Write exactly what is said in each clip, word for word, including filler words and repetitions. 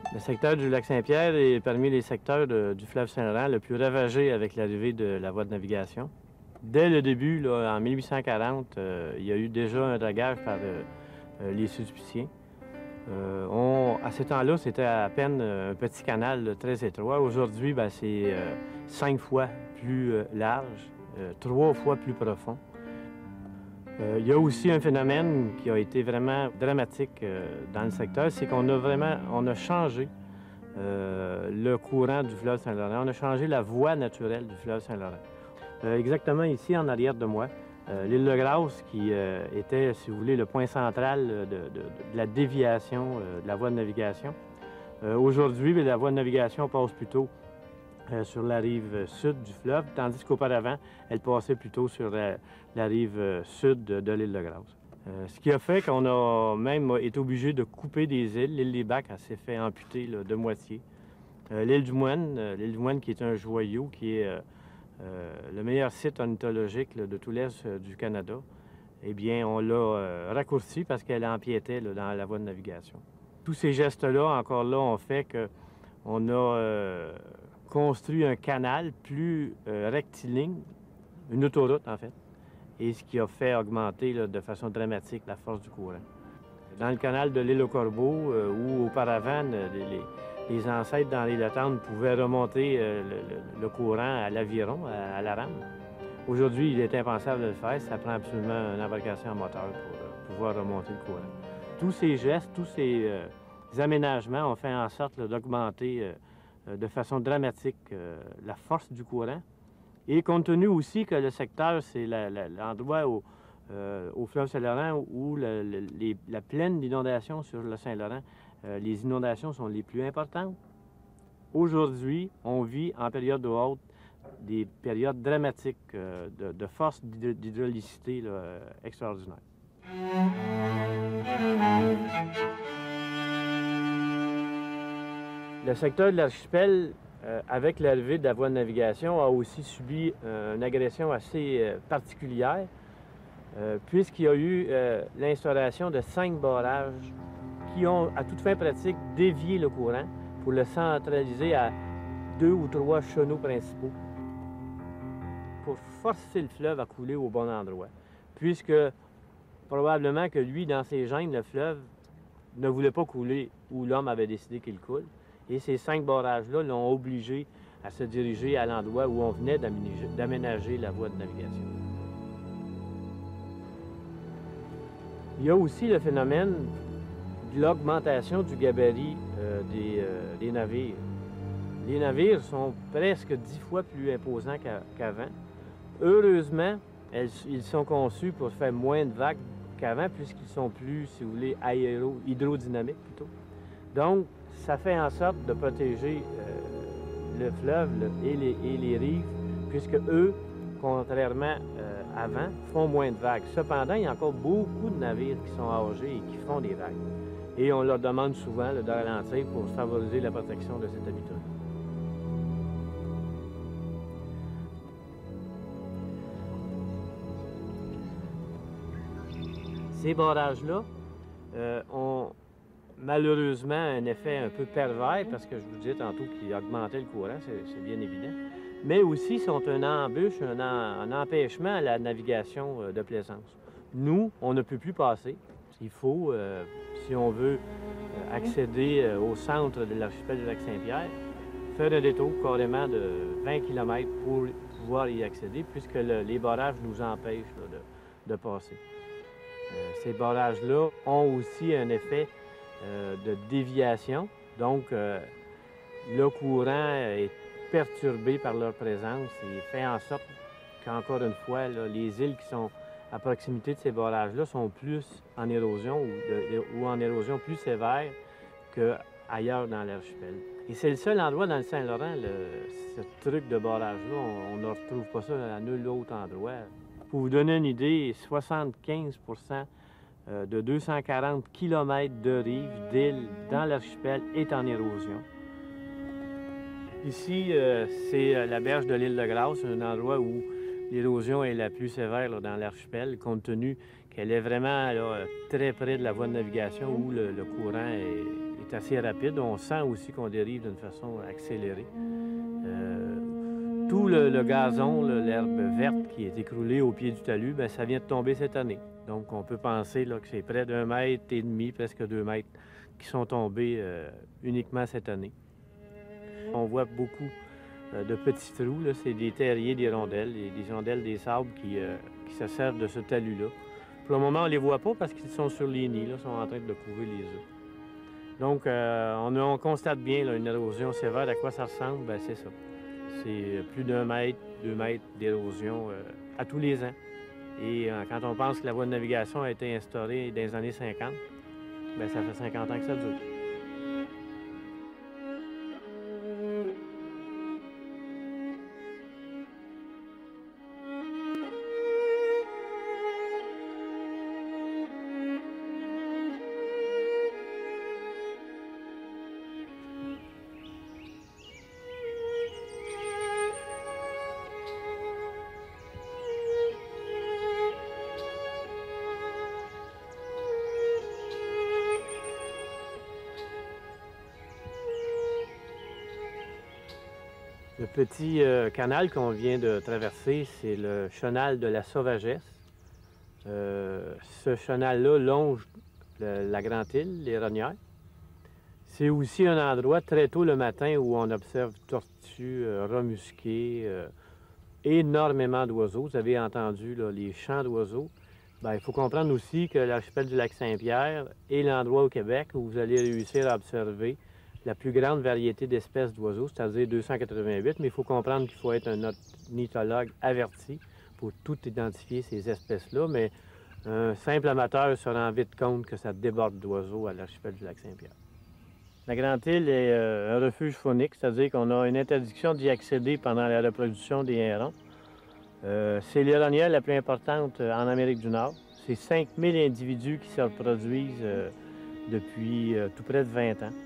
Le secteur du lac Saint-Pierre est parmi les secteurs de, du fleuve Saint-Laurent le plus ravagé avec l'arrivée de la voie de navigation. Dès le début, là, en mille huit cent quarante, euh, il y a eu déjà un dragage par euh, euh, les Sulpiciens. Euh, on, à ce temps-là, c'était à peine un petit canal là, très étroit. Aujourd'hui, ben, c'est euh, cinq fois plus euh, large, euh, trois fois plus profond. Euh, il y a aussi un phénomène qui a été vraiment dramatique euh, dans le secteur, c'est qu'on a vraiment on a changé euh, le courant du fleuve Saint-Laurent. On a changé la voie naturelle du fleuve Saint-Laurent. Euh, exactement ici, en arrière de moi, euh, l'île de Grâce, qui euh, était, si vous voulez, le point central de, de, de la déviation euh, de la voie de navigation. Euh, Aujourd'hui, la voie de navigation passe plutôt euh, sur la rive sud du fleuve, tandis qu'auparavant, elle passait plutôt sur la, la rive sud de, de l'île de Grâce. Euh, ce qui a fait qu'on a même été obligé de couper des îles. L'île des Bacs, elle s'est fait amputer là, de moitié. Euh, l'île du Moine, euh, l'île du Moine qui est un joyau, qui est euh, euh, le meilleur site ornithologique là, de tout l'est euh, du Canada, eh bien, on l'a euh, raccourci parce qu'elle empiétait là, dans la voie de navigation. Tous ces gestes-là, encore là, ont fait qu'on a euh, construit un canal plus euh, rectiligne, une autoroute en fait, et ce qui a fait augmenter là, de façon dramatique la force du courant. Dans le canal de l'île aux Corbeaux, euh, où auparavant les, les ancêtres dans l'île Latendre pouvaient remonter euh, le, le courant à l'aviron, à, à la rame, aujourd'hui il est impensable de le faire, ça prend absolument une embarcation en moteur pour euh, pouvoir remonter le courant. Tous ces gestes, tous ces euh, aménagements ont fait en sorte d'augmenter euh, de façon dramatique euh, la force du courant. Et compte tenu aussi que le secteur, c'est l'endroit au, euh, au fleuve Saint-Laurent où le, le, les, la plaine d'inondation sur le Saint-Laurent, euh, les inondations sont les plus importantes. Aujourd'hui, on vit en période de haute des périodes dramatiques euh, de, de force d'hydraulicité euh, extraordinaire. Le secteur de l'archipel, Euh, avec l'arrivée de la voie de navigation, a aussi subi euh, une agression assez euh, particulière, euh, puisqu'il y a eu euh, l'instauration de cinq barrages qui ont, à toute fin pratique, dévié le courant pour le centraliser à deux ou trois chenaux principaux, pour forcer le fleuve à couler au bon endroit, puisque probablement que lui, dans ses gènes, le fleuve ne voulait pas couler où l'homme avait décidé qu'il coule. Et ces cinq barrages-là l'ont obligé à se diriger à l'endroit où on venait d'aménager la voie de navigation. Il y a aussi le phénomène de l'augmentation du gabarit euh, des, euh, des navires. Les navires sont presque dix fois plus imposants qu'avant. Heureusement, elles, ils sont conçus pour faire moins de vagues qu'avant, puisqu'ils sont plus, si vous voulez, aéro, hydrodynamiques plutôt. Donc, ça fait en sorte de protéger euh, le fleuve le, et, les, et les rives, puisque eux, contrairement euh, avant, font moins de vagues. Cependant, il y a encore beaucoup de navires qui sont âgés et qui font des vagues. Et on leur demande souvent là, de ralentir pour favoriser la protection de cet habitat. Ces barrages-là euh, ont malheureusement un effet un peu pervers, parce que je vous disais tantôt qu'ils augmentaient le courant, c'est bien évident, mais aussi sont une embûche, un, un empêchement à la navigation euh, de plaisance. Nous, on ne peut plus passer. Il faut, euh, si on veut euh, accéder euh, au centre de l'archipel du lac Saint-Pierre, faire un détour carrément de vingt kilomètres pour pouvoir y accéder, puisque le, les barrages nous empêchent là, de, de passer. Euh, ces barrages-là ont aussi un effet euh, de déviation, donc euh, le courant est perturbé par leur présence et fait en sorte qu'encore une fois, là, les îles qui sont à proximité de ces barrages-là sont plus en érosion ou, de, ou en érosion plus sévère qu'ailleurs dans l'archipel. Et c'est le seul endroit dans le Saint-Laurent, ce truc de barrage-là, on ne retrouve pas ça à nul autre endroit. Pour vous donner une idée, soixante-quinze pour cent de deux cent quarante kilomètres de rive d'îles dans l'archipel est en érosion. Ici, euh, c'est la berge de l'île de Grâce, un endroit où l'érosion est la plus sévère là, dans l'archipel, compte tenu qu'elle est vraiment là, très près de la voie de navigation où le, le courant est, est assez rapide. On sent aussi qu'on dérive d'une façon accélérée. Euh, tout le, le gazon, l'herbe verte qui est écroulée au pied du talus, bien, ça vient de tomber cette année. Donc, on peut penser là, que c'est près d'un mètre et demi, presque deux mètres, qui sont tombés euh, uniquement cette année. On voit beaucoup euh, de petits trous. C'est des terriers d'hirondelles, des hirondelles des sables qui, euh, qui se servent de ce talus-là. Pour le moment, on ne les voit pas parce qu'ils sont sur les nids, là, sont en train de couver les œufs. Donc, euh, on, on constate bien là, une érosion sévère. À quoi ça ressemble? Bien, c'est ça. C'est plus d'un mètre, deux mètres d'érosion euh, à tous les ans. Et euh, quand on pense que la voie de navigation a été instaurée dans les années cinquante, bien, ça fait cinquante ans que ça dure. Le petit euh, canal qu'on vient de traverser, c'est le chenal de la Sauvagesse. Euh, ce chenal-là longe le, la Grande-Île, les Rognières. C'est aussi un endroit très tôt le matin où on observe tortues, euh, rats musqués, euh, énormément d'oiseaux. Vous avez entendu là, les chants d'oiseaux. Bien, il faut comprendre aussi que l'archipel du Lac-Saint-Pierre est l'endroit au Québec où vous allez réussir à observer la plus grande variété d'espèces d'oiseaux, c'est-à-dire deux cent quatre-vingt-huit, mais il faut comprendre qu'il faut être un ornithologue averti pour tout identifier ces espèces-là, mais un simple amateur se rend vite compte que ça déborde d'oiseaux à l'archipel du Lac-Saint-Pierre. La Grande-Île est euh, un refuge faunique, c'est-à-dire qu'on a une interdiction d'y accéder pendant la reproduction des hérons. Euh, c'est l'héronière la plus importante en Amérique du Nord. C'est cinq mille individus qui se reproduisent euh, depuis euh, tout près de vingt ans.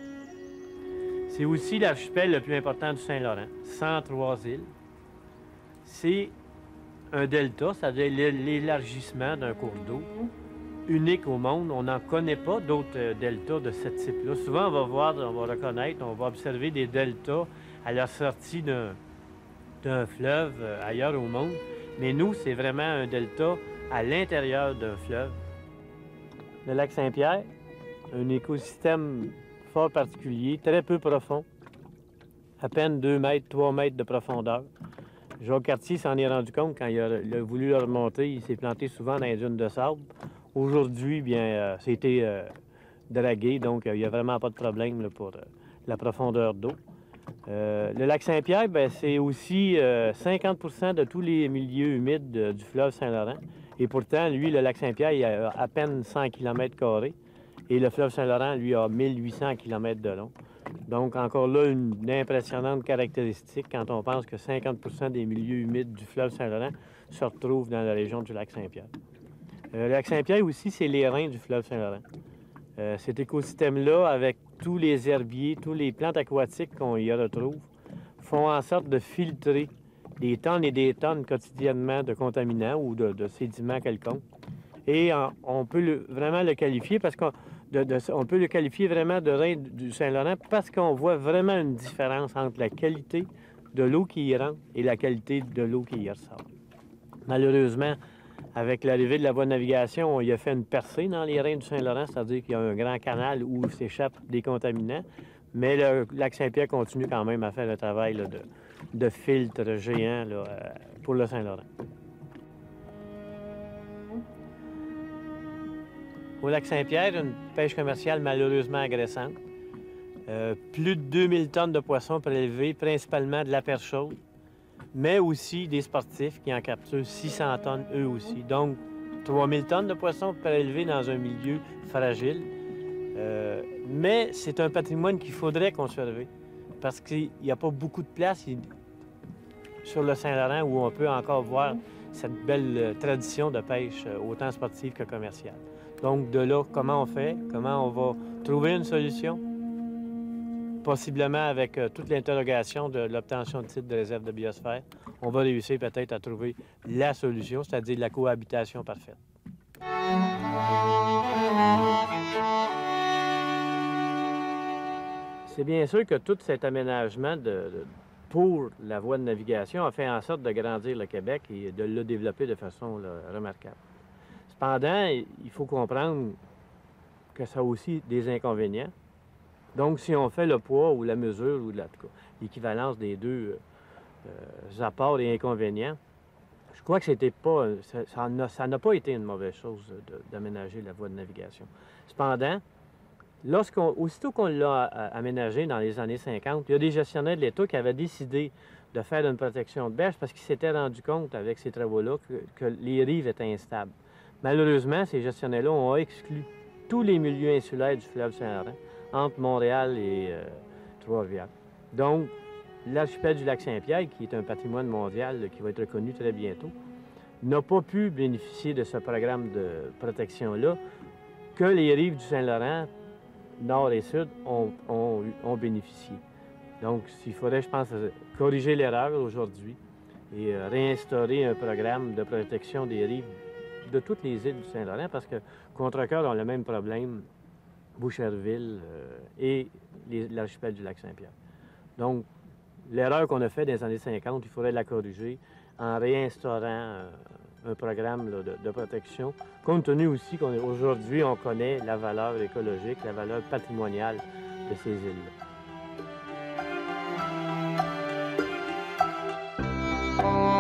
C'est aussi l'archipel le plus important du Saint-Laurent, cent trois îles. C'est un delta, c'est-à-dire l'élargissement d'un cours d'eau unique au monde. On n'en connaît pas d'autres deltas de ce type-là. Souvent, on va voir, on va reconnaître, on va observer des deltas à la sortie d'un fleuve ailleurs au monde. Mais nous, c'est vraiment un delta à l'intérieur d'un fleuve. Le lac Saint-Pierre, un écosystème fort particulier, très peu profond, à peine deux mètres, trois mètres de profondeur. Jacques Cartier s'en est rendu compte quand il a, il a voulu le remonter. Il s'est planté souvent dans les dunes de sable. Aujourd'hui, bien, euh, c'était euh, dragué, donc euh, il n'y a vraiment pas de problème là, pour euh, la profondeur d'eau. Euh, le lac Saint-Pierre, c'est aussi euh, cinquante pour cent de tous les milieux humides de, du fleuve Saint-Laurent. Et pourtant, lui, le lac Saint-Pierre, il a à peine cent kilomètres carrés. Et le fleuve Saint-Laurent, lui, a mille huit cents kilomètres de long. Donc, encore là, une, une impressionnante caractéristique quand on pense que cinquante pour cent des milieux humides du fleuve Saint-Laurent se retrouvent dans la région du lac Saint-Pierre. Euh, le lac Saint-Pierre aussi, c'est les reins du fleuve Saint-Laurent. Euh, cet écosystème-là, avec tous les herbiers, tous les plantes aquatiques qu'on y retrouve, font en sorte de filtrer des tonnes et des tonnes quotidiennement de contaminants ou de, de sédiments quelconques. Et on, on peut le, vraiment le qualifier parce qu'on De, de, on peut le qualifier vraiment de rein du Saint-Laurent parce qu'on voit vraiment une différence entre la qualité de l'eau qui y rentre et la qualité de l'eau qui y ressort. Malheureusement, avec l'arrivée de la voie de navigation, on y a fait une percée dans les reins du Saint-Laurent, c'est-à-dire qu'il y a un grand canal où s'échappent des contaminants, mais le lac Saint-Pierre continue quand même à faire le travail là, de, de filtre géant là, pour le Saint-Laurent. Au lac Saint-Pierre, une pêche commerciale malheureusement agressante. Euh, plus de deux mille tonnes de poissons prélevés, principalement de la perche chaude, mais aussi des sportifs qui en capturent six cents tonnes eux aussi. Donc, trois mille tonnes de poissons prélevés dans un milieu fragile. Euh, mais c'est un patrimoine qu'il faudrait conserver parce qu'il n'y a pas beaucoup de place sur le Saint-Laurent où on peut encore voir cette belle tradition de pêche, autant sportive que commerciale. Donc, de là, comment on fait? Comment on va trouver une solution? Possiblement avec euh, toute l'interrogation de l'obtention de titre de réserve de biosphère, on va réussir peut-être à trouver la solution, c'est-à-dire la cohabitation parfaite. C'est bien sûr que tout cet aménagement de, de- pour la voie de navigation a fait en sorte de grandir le Québec et de le développer de façon là, remarquable. Cependant, il faut comprendre que ça a aussi des inconvénients. Donc, si on fait le poids ou la mesure ou l'équivalence des deux euh, apports et inconvénients, je crois que c'était pas, ça, ça n'a ça n'a pas été une mauvaise chose d'aménager la voie de navigation. Cependant, lorsqu'on, aussitôt qu'on l'a aménagé dans les années cinquante, il y a des gestionnaires de l'État qui avaient décidé de faire une protection de berge parce qu'ils s'étaient rendus compte avec ces travaux-là que, que les rives étaient instables. Malheureusement, ces gestionnaires-là ont exclu tous les milieux insulaires du fleuve Saint-Laurent entre Montréal et euh, Trois-Rivières. Donc, l'archipel du lac Saint-Pierre, qui est un patrimoine mondial là, qui va être reconnu très bientôt, n'a pas pu bénéficier de ce programme de protection-là que les rives du Saint-Laurent, nord et sud, ont, ont, ont bénéficié. Donc, il faudrait, je pense, corriger l'erreur aujourd'hui et euh, réinstaurer un programme de protection des rives de toutes les îles du Saint-Laurent parce que Contrecœur ont le même problème, Boucherville euh, et l'archipel du lac Saint-Pierre. Donc, l'erreur qu'on a faite dans les années cinquante, il faudrait la corriger en réinstaurant euh, un programme là, de, de protection, compte tenu aussi qu'aujourd'hui, on, on connaît la valeur écologique, la valeur patrimoniale de ces îles-là.